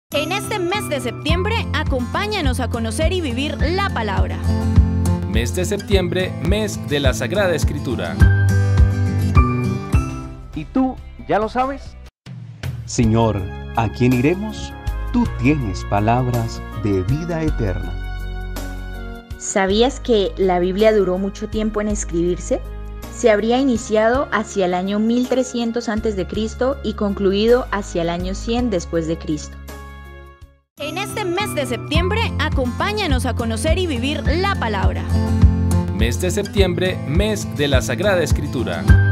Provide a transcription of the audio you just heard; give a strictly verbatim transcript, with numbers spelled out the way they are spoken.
En este mes de septiembre, acompáñanos a conocer y vivir la palabra. Mes de septiembre, mes de la Sagrada Escritura. ¿Y tú ya lo sabes? Señor, ¿a quién iremos? Tú tienes palabras de vida eterna. ¿Sabías que la Biblia duró mucho tiempo en escribirse? Se habría iniciado hacia el año mil trescientos antes de Cristo y concluido hacia el año cien después de Cristo. En este mes de septiembre, acompáñanos a conocer y vivir la palabra. Mes de septiembre, mes de la Sagrada Escritura.